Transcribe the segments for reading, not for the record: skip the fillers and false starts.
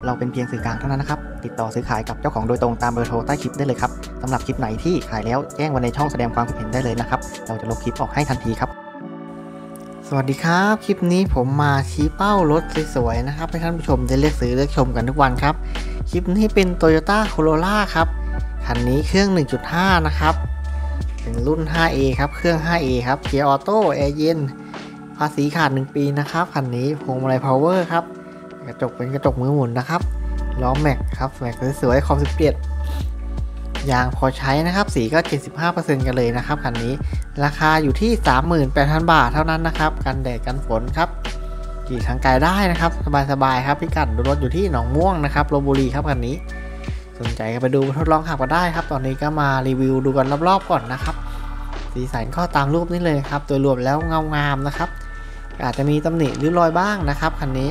เราเป็นเพียงสื่อกลางเท่านั้นนะครับติดต่อซื้อขายกับเจ้าของโดยตรงตามเบอร์โทรใต้คลิปได้เลยครับสำหรับคลิปไหนที่ขายแล้วแจ้งไว้ในช่องแสดงความคิดเห็นได้เลยนะครับเราจะลบคลิปออกให้ทันทีครับสวัสดีครับคลิปนี้ผมมาชี้เป้ารถสวยๆนะครับให้ท่านผู้ชมได้เลือกซื้อเลือกชมกันทุกวันครับคลิปนี้เป็น Toyota Corolla ครับคันนี้เครื่อง 1.5 นะครับเป็นรุ่น 5A ครับเครื่อง 5A ครับเกียร์ออโต้แอร์เย็นภาษีขาด1 ปีนะครับคันนี้พวงมาลัยพาวเวอร์ครับกระจกเป็นกระจกมือหมุนนะครับล้อแม็กครับแม็กสวยๆขอบ17ยางพอใช้นะครับสีก็ 75% กันเลยนะครับคันนี้ราคาอยู่ที่ 38,000 บาทเท่านั้นนะครับกันแดดกันฝนครับขี่ทางไกลได้นะครับสบายๆครับพิกัดรถอยู่ที่หนองม่วงนะครับลพบุรีครับคันนี้สนใจก็ไปดูทดลองขับก็ได้ครับตอนนี้ก็มารีวิวดูกันรอบๆก่อนนะครับสีสันก็ตามรูปนี้เลยครับโดยรวมแล้วเงางามนะครับอาจจะมีตำหนิริ้วรอยบ้างนะครับคันนี้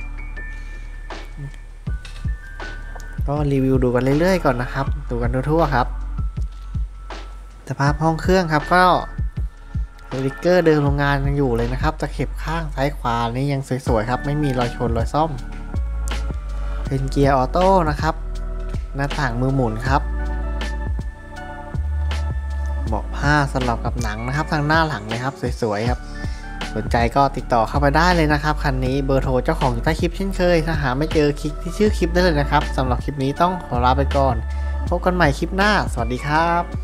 ก็รีวิวดูกันเรื่อยๆก่อนนะครับดูกันทั่วๆครับสภาพห้องเครื่องครับก็สติ๊กเกอร์เดิมโรงงานยังอยู่เลยนะครับตะเข็บข้างซ้ายขวานี่ยังสวยๆครับไม่มีรอยชนรอยซ่อมเป็นเกียร์ออโต้นะครับหน้าต่างมือหมุนครับเบาะผ้าสลับกับหนังนะครับทางหน้าหลังเลยครับสวยๆครับสนใจก็ติดต่อเข้าไปได้เลยนะครับคันนี้เบอร์โทรเจ้าของอยู่ใต้คลิปเช่นเคยถ้าหาไม่เจอคลิกที่ชื่อคลิปได้เลยนะครับสำหรับคลิปนี้ต้องขอลาไปก่อนพบกันใหม่คลิปหน้าสวัสดีครับ